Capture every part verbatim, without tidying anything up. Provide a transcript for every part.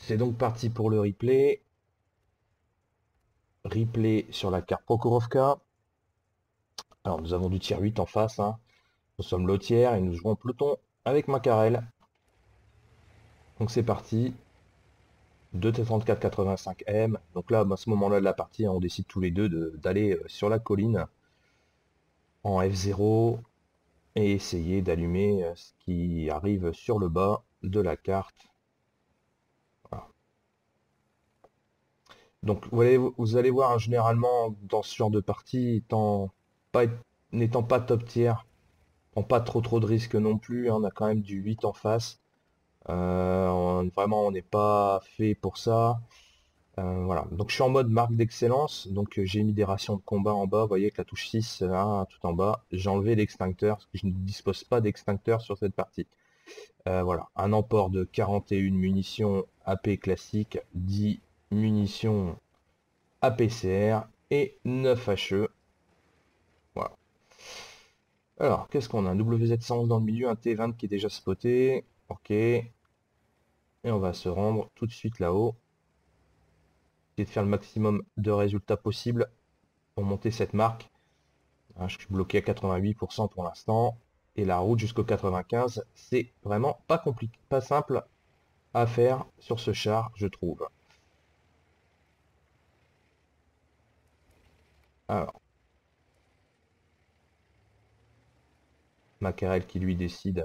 C'est donc parti pour le replay. Replay sur la carte Prokhorovka. Alors nous avons du tier huit en face. Hein. Nous sommes lotière et nous jouons peloton avec Makarel. Donc c'est parti. deux T trente-quatre quatre-vingt-cinq M. Donc là, à ce moment-là de la partie, hein, on décide tous les deux d'aller sur la colline en F zéro et essayer d'allumer ce qui arrive sur le bas de la carte. Voilà. Donc vous allez, vous allez voir, hein, généralement dans ce genre de partie, étant pas, n'étant pas top tier, prend pas trop trop de risques non plus. Hein, on a quand même du huit en face. Euh, on- vraiment, on n'est pas fait pour ça. Euh, voilà. Donc je suis en mode marque d'excellence. Donc euh, j'ai mis des rations de combat en bas. Vous voyez avec la touche six là, tout en bas. J'ai enlevé l'extincteur parce que je ne dispose pas d'extincteur sur cette partie. Euh, voilà. Un emport de quarante et une munitions A P classique, dix munitions A P C R et neuf H E. Voilà. Alors, qu'est-ce qu'on a? Un W Z cent onze dans le milieu, un T vingt qui est déjà spoté. Ok. Et on va se rendre tout de suite là-haut. Essayer de faire le maximum de résultats possibles pour monter cette marque. Hein, je suis bloqué à quatre-vingt-huit pour cent pour l'instant. Et la route jusqu'au quatre-vingt-quinze, c'est vraiment pas compliqué, pas simple à faire sur ce char, je trouve. Alors, Makarel qui lui décide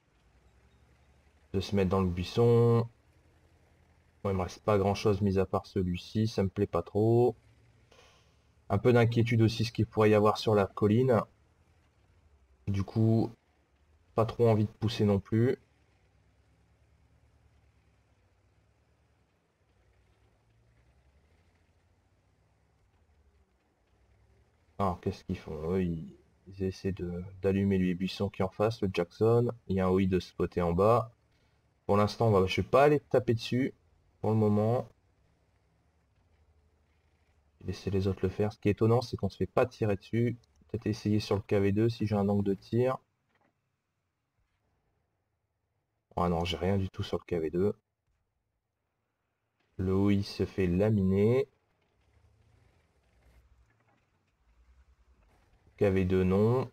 de se mettre dans le buisson. Bon, il me reste pas grand chose mis à part celui-ci, ça me plaît pas trop. Un peu d'inquiétude aussi ce qu'il pourrait y avoir sur la colline. Du coup, pas trop envie de pousser non plus. Alors, qu'est-ce qu'ils font? Eux, ils, ils essaient de d'allumer les buissons qui est en face, le Jackson. Il y a un O I de spotter en bas. Pour l'instant, on va, je vais pas aller taper dessus pour le moment. Laisser les autres le faire. Ce qui est étonnant, c'est qu'on se fait pas tirer dessus. Peut-être essayer sur le K V deux si j'ai un angle de tir. Ah non, j'ai rien du tout sur le K V deux. Le O I se fait laminer. K V deux non.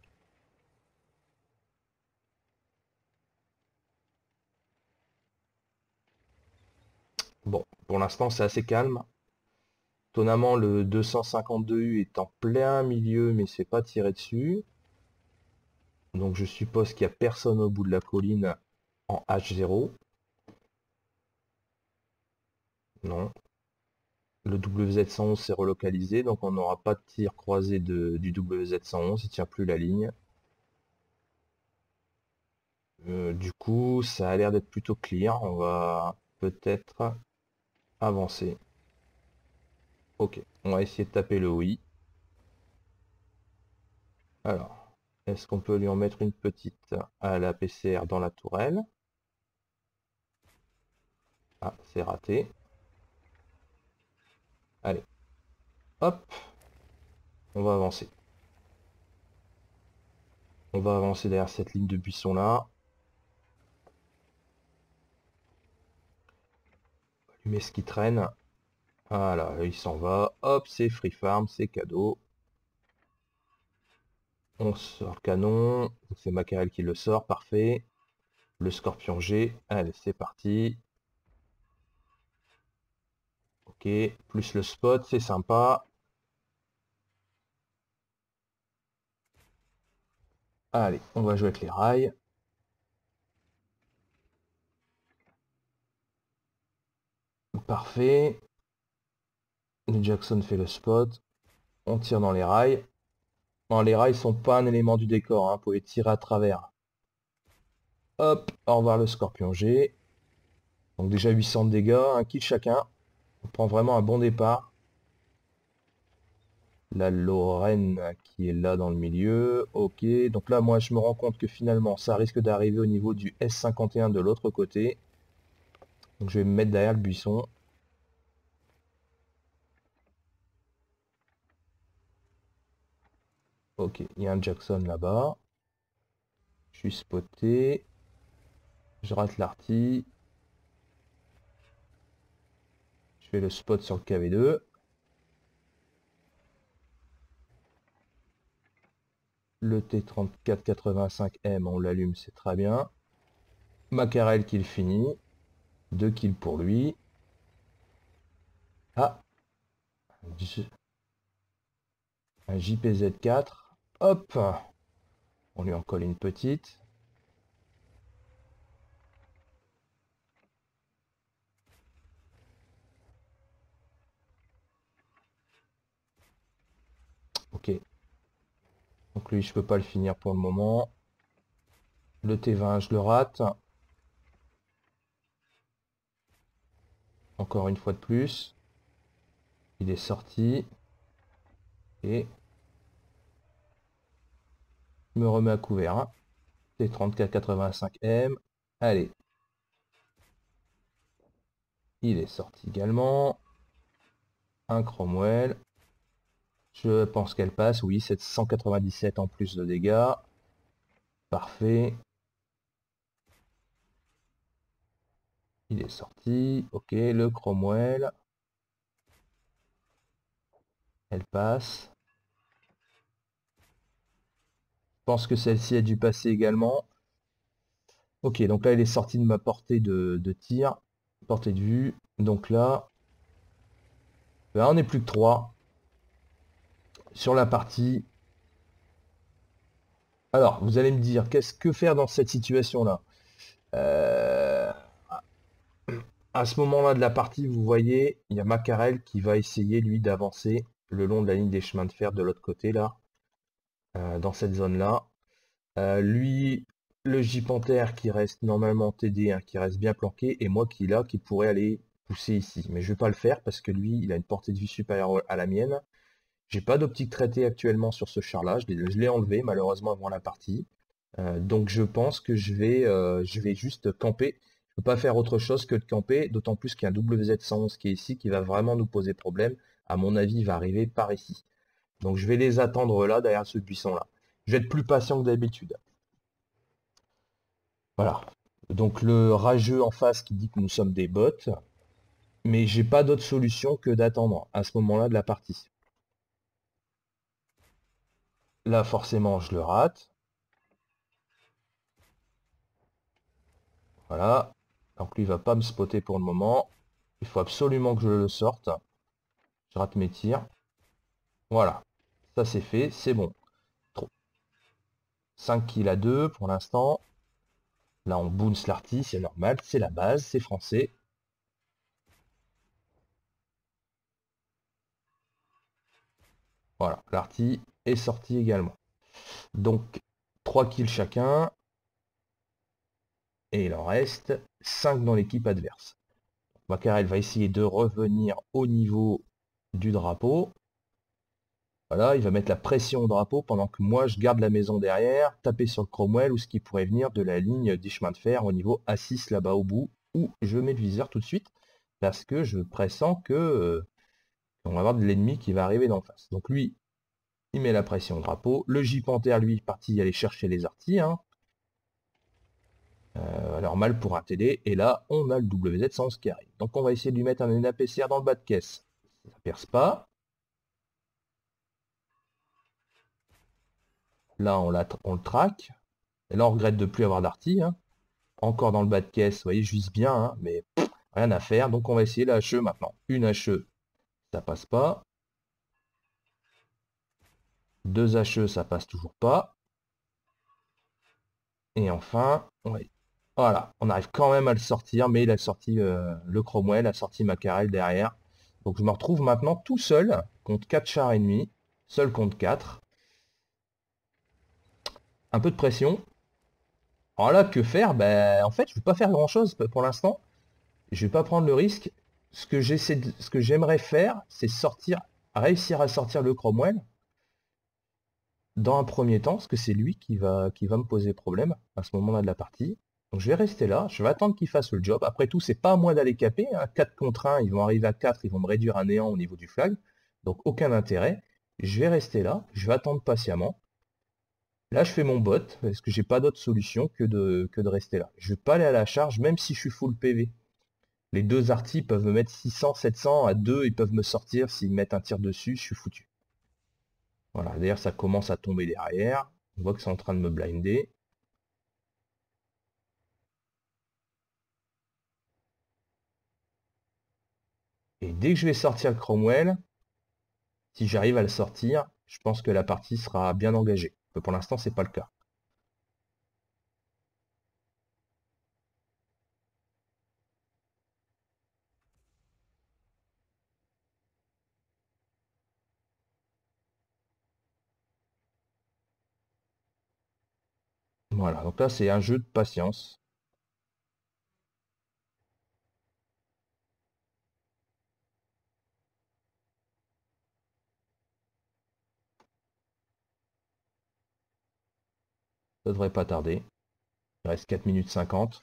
Bon, pour l'instant, c'est assez calme. Étonnamment, le deux cent cinquante-deux U est en plein milieu, mais c'est pas tiré dessus. Donc je suppose qu'il n'y a personne au bout de la colline en H zéro. Non. Le W Z cent onze s'est relocalisé, donc on n'aura pas de tir croisé de, du W Z cent onze, il tient plus la ligne. Euh, du coup, ça a l'air d'être plutôt clear. On va peut-être avancer. Ok, on va essayer de taper le oui. Alors, est-ce qu'on peut lui en mettre une petite à la P C R dans la tourelle? Ah, c'est raté. Allez, hop, on va avancer. On va avancer derrière cette ligne de buisson là. Allumer ce qui traîne. Voilà, il s'en va. Hop, c'est free farm, c'est cadeau. On sort le canon. C'est Makarel qui le sort, parfait. Le scorpion G. Allez, c'est parti. Ok, plus le spot, c'est sympa. Allez, on va jouer avec les rails. Parfait. Le Jackson fait le spot. On tire dans les rails. Non, les rails sont pas un élément du décor, hein. Vous pouvez tirer à travers. Hop, au revoir le Scorpion G. Donc déjà huit cents de dégâts, un kill chacun. On prend vraiment un bon départ. La Lorraine qui est là dans le milieu. Ok, donc là moi je me rends compte que finalement ça risque d'arriver au niveau du S cinquante et un de l'autre côté. Donc je vais me mettre derrière le buisson. Ok, il y a un Jackson là-bas. Je suis spoté. Je rate l'artille. Je fais le spot sur le K V deux. Le T trente-quatre quatre-vingt-cinq M, on l'allume, c'est très bien. Macarel qui le finit. Deux kills pour lui. Ah, un J P Z quatre. Hop, on lui en colle une petite. Ok. Donc lui, je peux pas le finir pour le moment. Le T vingt, je le rate. Encore une fois de plus. Il est sorti. Et je me remets à couvert. Hein. T trente-quatre quatre-vingt-cinq M. Allez. Il est sorti également. Un Cromwell. Je pense qu'elle passe. Oui, sept cent quatre-vingt-dix-sept en plus de dégâts. Parfait. Il est sorti. Ok, le Cromwell. Elle passe. Je pense que celle-ci a dû passer également. Ok, donc là, elle est sortie de ma portée de, de tir. Portée de vue. Donc là, là on n'est plus que trois sur la partie. Alors, vous allez me dire, qu'est-ce que faire dans cette situation-là? Euh, À ce moment-là de la partie, vous voyez, il y a Macarel qui va essayer, lui, d'avancer le long de la ligne des chemins de fer de l'autre côté, là, euh, dans cette zone-là. Euh, lui, le J-Panther qui reste normalement T D, hein, qui reste bien planqué, et moi qui là, qui pourrait aller pousser ici. Mais je vais pas le faire parce que lui, il a une portée de vue supérieure à la mienne. J'ai pas d'optique traitée actuellement sur ce char-là. Je l'ai je l'ai enlevé malheureusement avant la partie. Euh, donc je pense que je vais, euh, je vais juste camper. Je peux pas faire autre chose que de camper, d'autant plus qu'il y a un W Z cent onze qui est ici, qui va vraiment nous poser problème. À mon avis, il va arriver par ici. Donc je vais les attendre là, derrière ce buisson-là. Je vais être plus patient que d'habitude. Voilà. Donc le rageux en face qui dit que nous sommes des bots, mais j'ai pas d'autre solution que d'attendre à ce moment-là de la partie. Là, forcément, je le rate. Voilà. Donc lui, il va pas me spotter pour le moment. Il faut absolument que je le sorte. Je rate mes tirs. Voilà. Ça, c'est fait. C'est bon. cinq kills à deux pour l'instant. Là, on bounce l'arty. C'est normal. C'est la base. C'est français. Voilà. L'arty est sorti également. Donc, trois kills chacun. Et il en reste cinq dans l'équipe adverse. Macarel va essayer de revenir au niveau du drapeau. Voilà, il va mettre la pression au drapeau pendant que moi je garde la maison derrière, taper sur le Cromwell ou ce qui pourrait venir de la ligne des chemins de fer au niveau A six là-bas au bout, où je mets le viseur tout de suite parce que je pressens que euh, on va avoir de l'ennemi qui va arriver d'en face. Donc lui, il met la pression au drapeau. Le J-Panther, lui, est parti aller chercher les artilleries. Hein. Euh, alors mal pour un T D. Et là, on a le W Z cent onze qui arrive. Donc on va essayer de lui mettre un N A P C R dans le bas de caisse. Ça perce pas. Là, on, la, on le traque. Et là, on regrette de plus avoir d'arty. Hein. Encore dans le bas de caisse. Vous voyez, je vise bien, hein, mais pff, rien à faire. Donc on va essayer la H E maintenant. Une H E, ça passe pas. Deux H E, ça passe toujours pas. Et enfin, ouais. Voilà, on arrive quand même à le sortir, mais il a sorti euh, le Cromwell, a sorti Macarel derrière. Donc je me retrouve maintenant tout seul contre quatre chars ennemis, seul contre quatre. Un peu de pression. Alors là, que faire? Ben, en fait, je ne vais pas faire grand-chose pour l'instant. Je vais pas prendre le risque. Ce que j'essaie de- ce que j'aimerais faire, c'est sortir, réussir à sortir le Cromwell dans un premier temps, parce que c'est lui qui va, qui va me poser problème à ce moment-là de la partie. Donc je vais rester là, je vais attendre qu'il fasse le job. Après tout, c'est pas à moi d'aller caper. Hein. quatre contre un, ils vont arriver à quatre, ils vont me réduire à néant au niveau du flag. Donc aucun intérêt. Je vais rester là, je vais attendre patiemment. Là, je fais mon bot, parce que j'ai pas d'autre solution que de, que de rester là. Je vais pas aller à la charge, même si je suis full P V. Les deux artis peuvent me mettre six cents, sept cents, à deux, ils peuvent me sortir, s'ils mettent un tir dessus, je suis foutu. Voilà, d'ailleurs ça commence à tomber derrière, on voit que c'est en train de me blinder. Et dès que je vais sortir le Cromwell, si j'arrive à le sortir, je pense que la partie sera bien engagée. Mais pour l'instant, c'est pas le cas. Voilà, donc là, c'est un jeu de patience. Ça devrait pas tarder. Il reste quatre minutes cinquante.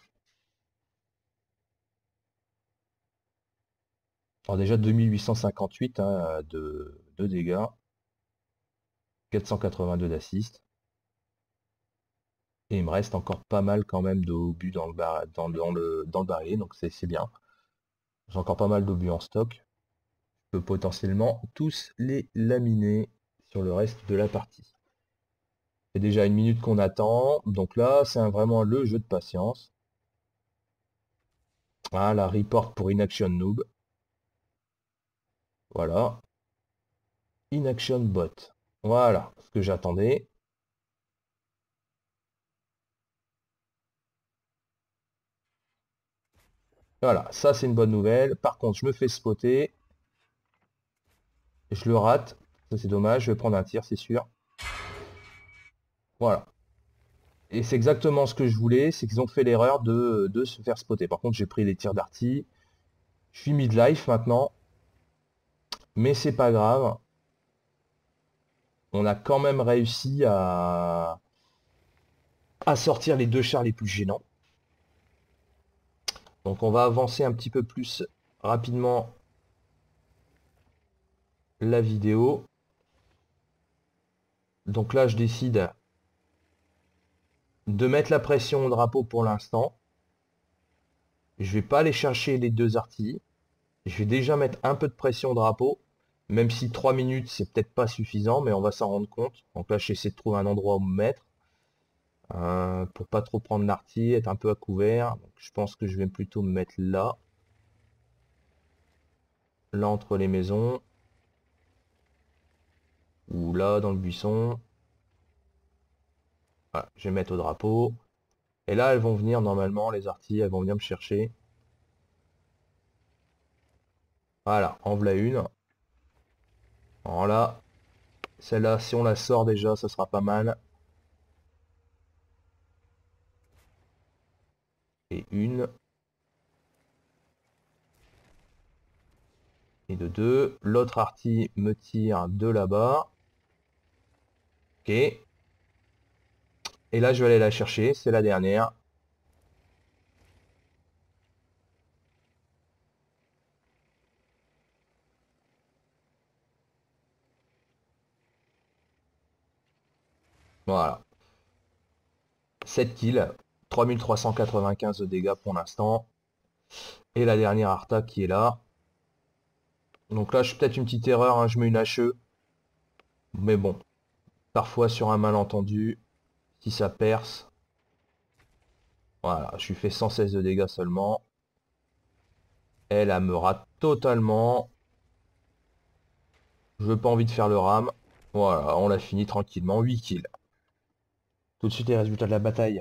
Alors déjà deux mille huit cent cinquante-huit hein, de, de dégâts. quatre cent quatre-vingt-deux d'assist. Et il me reste encore pas mal quand même d'obus dans le, bar, dans, dans le, dans le barillet, donc c'est bien. J'ai encore pas mal d'obus en stock. Je peux potentiellement tous les laminer sur le reste de la partie. C'est déjà une minute qu'on attend, donc là c'est vraiment le jeu de patience. Voilà, report pour Inaction Noob. Voilà. Inaction Bot. Voilà ce que j'attendais. Voilà, ça c'est une bonne nouvelle. Par contre, je me fais spotter. Je le rate. Ça c'est dommage, je vais prendre un tir, c'est sûr. Voilà. Et c'est exactement ce que je voulais, c'est qu'ils ont fait l'erreur de, de se faire spotter. Par contre, j'ai pris les tirs d'arty. Je suis mid-life maintenant. Mais c'est pas grave. On a quand même réussi à, à sortir les deux chars les plus gênants. Donc on va avancer un petit peu plus rapidement la vidéo. Donc là, je décide de mettre la pression au drapeau pour l'instant. Je vais pas aller chercher les deux artilleries. Je vais déjà mettre un peu de pression au drapeau. Même si trois minutes, c'est peut-être pas suffisant, mais on va s'en rendre compte. Donc là, j'essaie de trouver un endroit où me mettre. Euh, pour pas trop prendre l'artillerie, être un peu à couvert. Donc, je pense que je vais plutôt me mettre là. Là, entre les maisons. Ou là, dans le buisson. Voilà, je vais mettre au drapeau. Et là, elles vont venir, normalement, les artilleries, elles vont venir me chercher. Voilà, en voilà une. Voilà. Celle-là, si on la sort déjà, ça sera pas mal. Et une. Et de deux. L'autre artille me tire de là-bas. Ok. Et là, je vais aller la chercher. C'est la dernière. Voilà. sept kills. trois mille trois cent quatre-vingt-quinze de dégâts pour l'instant. Et la dernière Arta qui est là. Donc là, je suis peut-être une petite erreur. Hein, je mets une H E. Mais bon. Parfois, sur un malentendu, si ça perce. Voilà. Je lui fais cent seize de dégâts seulement. Elle, elle me rate totalement. Je veux pas envie de faire le ram. Voilà, on l'a fini tranquillement. huit kills. Tout de suite les résultats de la bataille.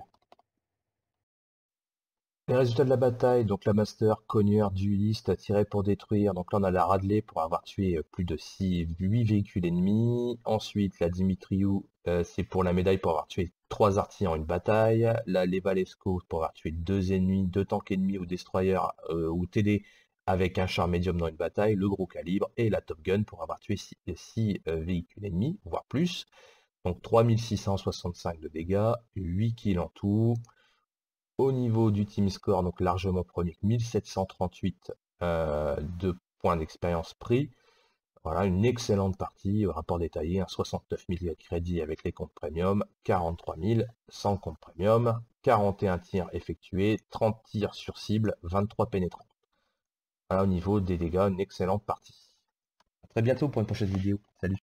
Les résultats de la bataille, donc la Master, cogneur, dueliste, tiré pour détruire. Donc là on a la Radley pour avoir tué plus de six, huit véhicules ennemis. Ensuite la Dimitriou, euh, c'est pour la médaille pour avoir tué trois artilleurs en une bataille. La Levalesco pour avoir tué deux ennemis, deux tanks ennemis ou destroyers euh, ou T D avec un char médium dans une bataille. Le gros calibre et la Top Gun pour avoir tué six euh, véhicules ennemis, voire plus. Donc trois mille six cent soixante-cinq de dégâts, huit kills en tout. Au niveau du team score, donc largement premier, mille sept cent trente-huit euh, de points d'expérience pris. Voilà, une excellente partie, rapport détaillé, hein, soixante-neuf mille de crédits avec les comptes premium, quarante-trois mille sans compte premium, quarante et un tirs effectués, trente tirs sur cible, vingt-trois pénétrants. Voilà, au niveau des dégâts, une excellente partie. À très bientôt pour une prochaine vidéo. Salut.